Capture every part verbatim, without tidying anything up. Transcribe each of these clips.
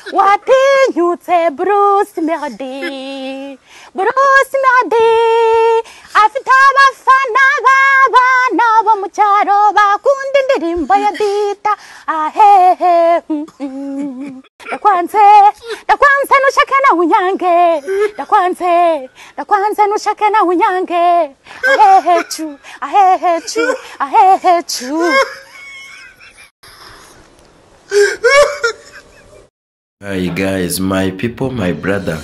watinyutse Bruce Melodie Bruce Melodie afite abafana b'abana bo mu cyaro bakunda indirimbo ya Dita ahehe dakwanze dakwanze nushake na unyange dakwanze dakwanze nushake na unyange ahehe chu ahehe chu ahehe chu. Hi guys, my people, my brother.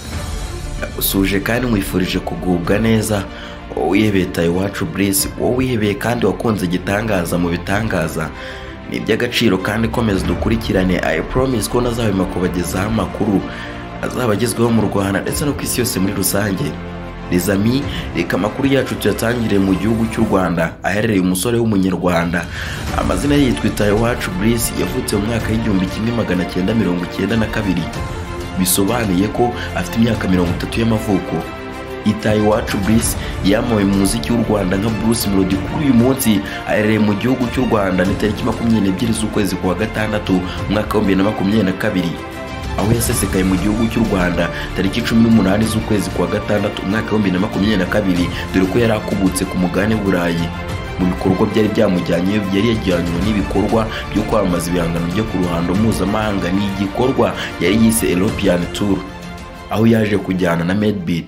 Suje kandi mwifurije kugubwa neza. Wihebeye Ekeight-Yogati Bliss, wihebeye kandi wakunze gitangaza mu bitangaza. Ni by'agaciro kandi komeza dukurikirane. I promise ko nazabima kubagezaho amakuru azabagezweho mu Rwanda ndetse no kwisi yose muri rusange. Les amis, reka makuru yacu tuyatangire mu gihugu cy'u Rwanda aherereye umusore w'umunyarwanda. Amazina ye yitwa Ekeight-Yogati Bliss, yavutse mu mwaka w'igihumbi kimwe magana cyenda mirongo icyenda na kabiri. Bisobanuye ko afite imyaka mirongo itatu y'amavuko. Ekeight-Yogati Bliss yamawe mu muziki w'u Rwanda nka Bruce Melodie. Kuri uyu munsi aherereye mu gihugu cy'u Rwanda ni tariki makumyabiri n'ebyiri z'ukwezi kwa gatandatu mu mwaka wa bibiri na makumyabiri na kabiri. Aho yasesekaye mu gihugu cy'u Rwanda tariki cumi n'umunani z'ukwezi kwa gatandatu umwaka wa bibiri na makumyabiri na kabiri, dore ko yari akubutse ku mugabane w'Uburayi. Mu bikorwa byari byamujyanye yari yajyanywe n'ibikorwa byo kwamamaza ibihangano byo ku ruhando mpuzamahanga. Ni igikorwa yari yise European Tour, aho yaje kujyana na Melodie.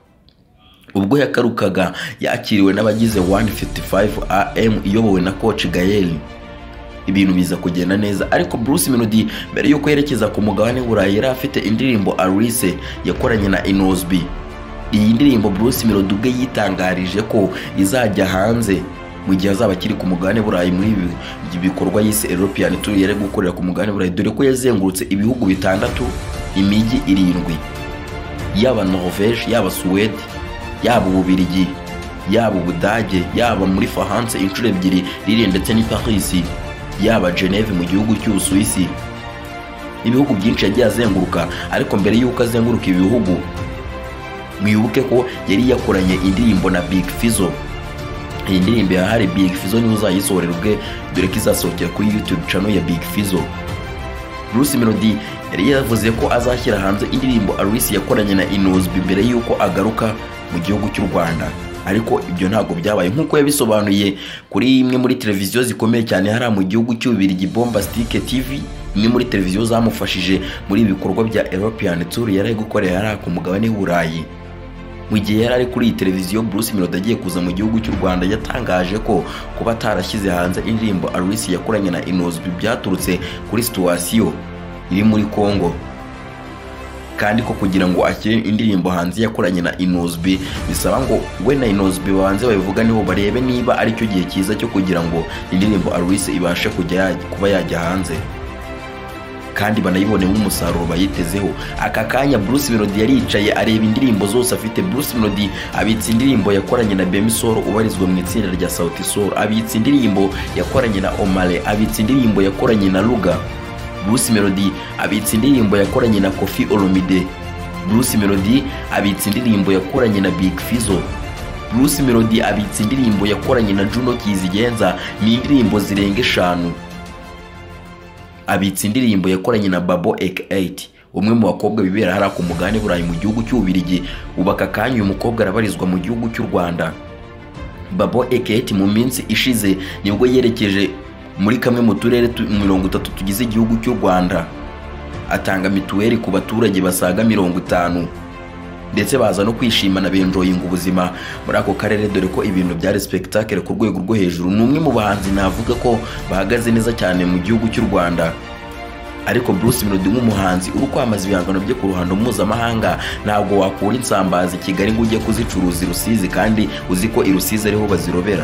Ubwo yakarukaga yakiriwe n'abagize one fifty-five A M iyobowe na coach Gael. Ibintu biza kugenda neza, ariko Bruce Melodie mbere yuko yerekeza ku mugabane w'Uburayi yari afite indirimbo Alice yakoranye na Eazi. Iyi ndirimbo Bruce Melodie ubwe yitangarije ko izajya hanze mu gihe azaba akiri ku mugabane w'Uburayi muri ibi bikorwa yise European Tour yari gukorera ku mugabane w'Uburayi, dore ko yazengurutse ibihugu bitandatu, imijyi irindwi, yaba Norvège, yaba Suède, yaba Ububiligi, yaba Ubudage, yaba muri France inshuro ebyiri riri ndetse ni Paris, yaba Geneve mu gihugu cy'Ubusuwisi. Ibihugu byinshi yagiye azenguruka, ariko mbere yuko azenguruka ibihugu mwibuke ko yari yakoranye indirimbo na Big Fizzo. Iyi ndirimbo yahari Big Fizzo ni uzayisohorera ubwe, dore ko izasohokera kuri YouTube channel ya Big Fizzo. Bruce Melodie yari yavuze ko azashyira hanze indirimbo Alice yakoranye na Eazi mbere yuko agaruka mu gihugu cy'u Rwanda, ariko ibyo ntago byabaye nkuko yabisobanuye kuri imwe muri televiziyo zikomeye cyane hari mu gihugu cy'Ububirigi, Bombastic T V. Imwe muri televiziyo zamufashije muri ibikorwa bya European Tour yari gukorera hari ku mugabane w'Uburayi. Mu gihe yari ari kuri iyi televiziyo, Bruce Melodie agiye kuza mu gihugu cy'u Rwanda yatangaje ko kuba atarashyize hanze indirimbo Alice yakoranye na Eazi byaturutse kuri situation iri muri Congo, kandi ko kugira ngo akire indirimbo hanze yakoranye na Eazi bisaba ngo we na Eazi babanze babivuga niho barebe niba ari cyo gihe cyiza cyo kugira ngo indirimbo Alice ibashe kujya kuba yajya hanze kandi banayibonemo umusaruro bayitezeho. Aka kanya Bruce Melodie yaricaye areba indirimbo zose afite. Bruce Melodie abitse indirimbo yakoranye na Bemisoro ubarizwa mu itsinda rya Sauti Sol, abitse indirimbo yakoranye na Omale, abitse indirimbo yakoranye na Luga. Bruce Melodie abitse indirimbo yakoranye na Koffi Olomide. Bruce Melodie abitse indirimbo yakoranye na Big Fizzo. Bruce Melodie abitse indirimbo yakoranye na Juno Kizigenza, ni indirimbo zirenga eshanu. Abitse indirimbo yakoranye na Babo Ekeight, umwe mu bakobwa bibera hari ku mugabane w'Uburayi mu gihugu cy'Ububirigi. Ubaka kanya uyu mukobwa arabarizwa mu gihugu cy'u Rwanda. Babo Ekeight mu minsi ishize nibwo yerekeje muri kamwe mu turere mirongo itatu tugize igihugu cy'u Rwanda, atanga mituweli ku baturage basaga mirongo itanu, ndetse baza no kwishimana benjoyinga ubuzima muri ako karere, dore ko ibintu bya spectacle ku rwego rwo hejuru. Numwe mu bahanzi navuga ko bahagaze neza cyane mu gihugu cy'u Rwanda. Ariko Bruce Melodie nk'umuhanzi uri kwamaza ibihangano bye ku ruhando mpuzamahanga, ntabwo wakura insambazi Kigali ngo ujye kuzicuruza i Rusizi kandi uzi ko i Rusizi ariho bazirobera.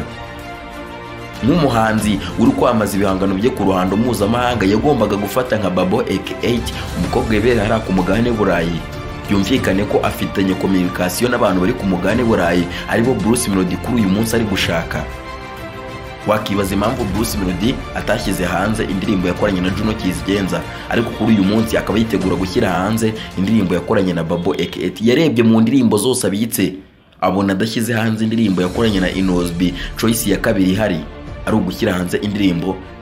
Nk'umuhanzi uri kwamaza ibihangano bye ku ruhando mpuzamahanga, yagombaga gufata nka Babo Ekeight, umukobwa wibera hari ku mugabane w'Uburayi. Byumvikane ko afitanye communication n'abantu bari ku mugabane w'Uburayi, aribo Bruce Melodie kuri uyu munsi ari gushaka. Wakibaza impamvu Bruce Melodie atashyize hanze indirimbo yakoranye na Juno Kizigenza, ariko kuri uyu munsi akaba yitegura gushyira hanze indirimbo yakoranye na Babo Ekeight. Yarebye mu ndirimbo zose abitse, abona adashyize hanze indirimbo yakoranye na Eazi. Choice ya kabiri hari ari ugushyira hanze indirimbo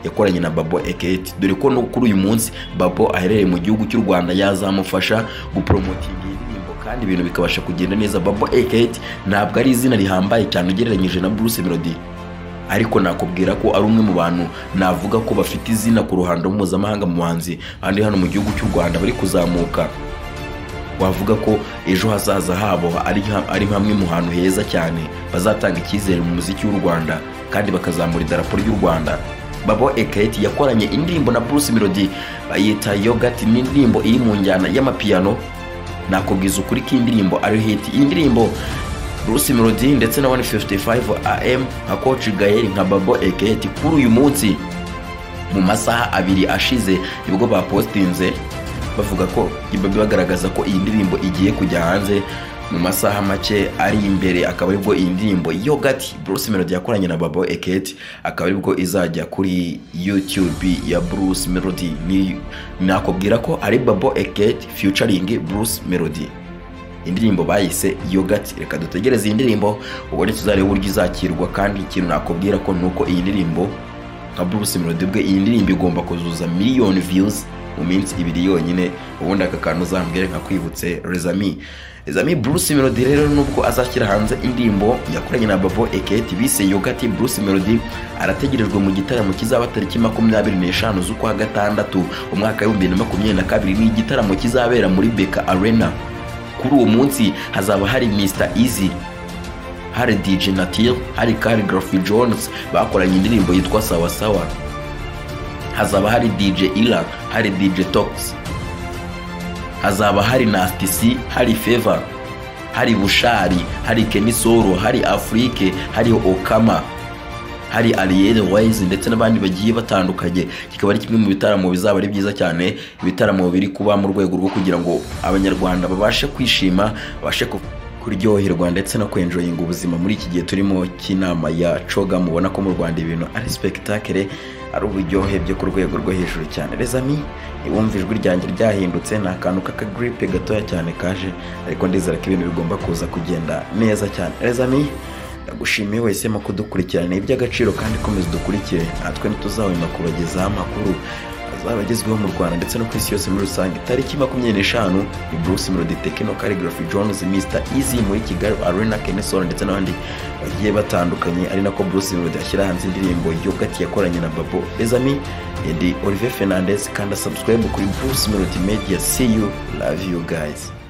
yakoranye na Babo Ekeight, dore ko no kuri uyu munsi Babo aherereye mu gihugu cy'u Rwanda yazamufasha gupromotinga indirimbo kandi ibintu bikabasha kugenda neza. Babo Ekeight ntabwo ari izina rihambaye cyane ugereranyije na Bruce Melodie, ariko nakubwira ko ari umwe mu bantu navuga ko bafite izina ku ruhando mpuzamahanga mu buhanzi kandi hano mu gihugu cy'u Rwanda bari kuzamuka. Wavuga ko ejo hazaza habo ari ari hamwe mu hantu heza cyane bazatanga icyizere mu muziki w'u Rwanda kandi bakazamura idarapo ry'u Rwanda. Babo Ekeight yakoranye indirimbo na Bruce Melodie bayita Yogati, ni indirimbo iri mu njyana y'amapiano. Nakubwiza ukuri ko indirimbo ari hit. Iyi ndirimbo Bruce Melodie ndetse na one fifty-five A M nka Coach Gael nka Babo Ekeight kuri uyu munsi mu masaha abiri ashize nibwo bapostinze bavuga ko ibabi bagaragaza ko iyi ndirimbo igiye kujya hanze mu masaha make ari imbere. Akaba aribwo iyi ndirimbo Yogati Bruce Melodie yakoranye na Babo Ekeight akaba aribwo izajya kuri YouTube ya Bruce Melodie. Ni nakubwira ko ari Babo Ekeight featuring Bruce Melodie, indirimbo bayise Yogati. Reka dutegereze iyi ndirimbo ubone tuzareba uburyo izakirwa, kandi ikintu nakubwira ko nuko iyi ndirimbo nka Bruce Melodie bwe iyi ndirimbo igomba kuzuza miliyoni views mu minsi ibiri yonyine. Ubundi aka kantu uzambwire nka kwibutse Rezami Rezami Bruce Melodie rero nubwo azashyira hanze indirimbo yakoranye na Babo Ekeight bise Yogati, Bruce Melodie arategerejwe mu gitaramo kizaba tariki makumyabiri n'eshanu z'ukwa gatandatu umwaka w'ibihumbi bibiri na makumyabiri na kabiri. Ni igitaramo kizabera muri Beka Arena. Kuri uwo munsi hazaba hari mister Eazi, hari D J Natil, hari Calligraphy Jones bakoranye indirimbo yitwa Sawa Sawa, hazaba hari D J Ila, hari D J Tox, hazaba hari Nasty C, hari Favor, hari Bushari, hari Kenny Soro, hari Afrique, hari Okama, hari Ariel Wise ndetse n'abandi bagiye batandukanye. Kikaba ari kimwe mu bitaramo bizaba ari byiza cyane, ibitaramo biri kuba mu rwego rwo kugira ngo abanyarwanda babashe kwishima, babashe kuryoherwa ndetse no kwenjoyinga ubuzima muri iki gihe turimo cy'inama ya coga. Mubona ko mu Rwanda ibintu ari spectacle, ari uburyohe byo ku rwego rwo hejuru cyane. Rezami niwumva ijwi ryanjye ryahindutse, ni akantu k'aka gripe gatoya cyane kaje, ariko ndizera ko ibintu bigomba kuza kugenda neza cyane. Rezami ndagushimiye wese mu kudukurikirana iby'agaciro, kandi komeza dukurikire, natwe ntituzahwema kubagezaho amakuru azabagezweho mu Rwanda ndetse no ku isi yose muri rusange. Tariki makumyabiri n'eshanu ni Bruce Melodie, Tekno, Calligraphy Jones, mister Eazi muri Kigali Arena, Kenny Solo ndetse n'abandi bagiye batandukanye. Ari nako Bruce Melodie ashyira hanze indirimbo Yogati yakoranye na Babo. Rezami ndi Olivier Fernandez, kanda subscribe kuri Bruce Melodie Media. See you, love you guys.